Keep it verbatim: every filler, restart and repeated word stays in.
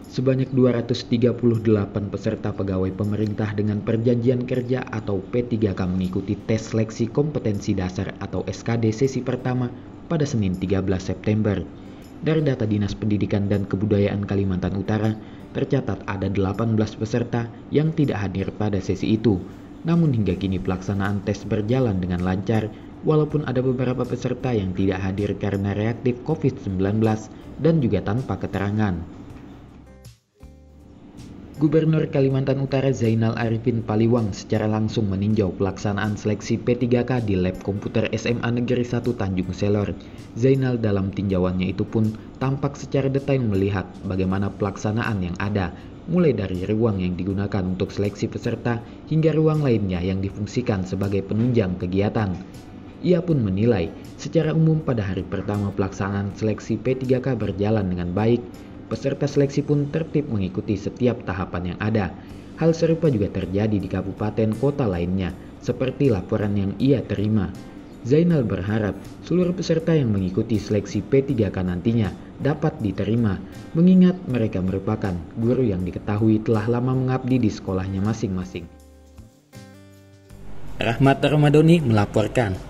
Sebanyak dua ratus tiga puluh delapan peserta pegawai pemerintah dengan perjanjian kerja atau P tiga K mengikuti tes seleksi kompetensi dasar atau S K D sesi pertama pada Senin tiga belas September. Dari data Dinas Pendidikan dan Kebudayaan Kalimantan Utara, tercatat ada delapan belas peserta yang tidak hadir pada sesi itu. Namun hingga kini pelaksanaan tes berjalan dengan lancar, walaupun ada beberapa peserta yang tidak hadir karena reaktif covid sembilan belas dan juga tanpa keterangan. Gubernur Kalimantan Utara Zainal Arifin Paliwang secara langsung meninjau pelaksanaan seleksi P tiga K di Lab Komputer S M A Negeri satu Tanjung Selor. Zainal dalam tinjauannya itu pun tampak secara detail melihat bagaimana pelaksanaan yang ada, mulai dari ruang yang digunakan untuk seleksi peserta hingga ruang lainnya yang difungsikan sebagai penunjang kegiatan. Ia pun menilai secara umum pada hari pertama pelaksanaan seleksi P tiga K berjalan dengan baik. Peserta seleksi pun tertib mengikuti setiap tahapan yang ada. Hal serupa juga terjadi di kabupaten kota lainnya, seperti laporan yang ia terima. Zainal berharap seluruh peserta yang mengikuti seleksi P tiga K nantinya dapat diterima, mengingat mereka merupakan guru yang diketahui telah lama mengabdi di sekolahnya masing-masing. Rahmat Ramadhani melaporkan.